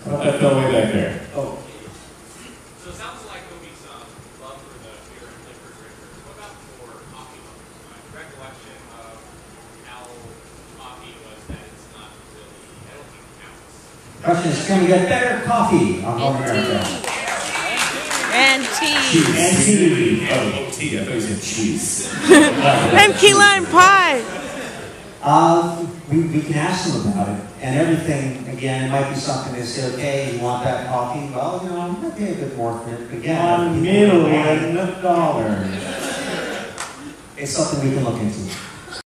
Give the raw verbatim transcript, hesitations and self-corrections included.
How about that fellow way back there? Oh. So it sounds like there'll be some love for the beer and liquor drinkers. What about for coffee lovers? My recollection of how coffee was that it's not really, I don't think it counts. Question is, can we get better coffee on Home America? And tea. Cheese. And tea. Oh, tea. I thought you said cheese. And key lime pie. Uh, we, we can ask them about it. And everything, again, it might be something they say, okay, you want that coffee? Well, you know, I'm going to pay a bit more for it. Again, One million dollars. it's something we can look into.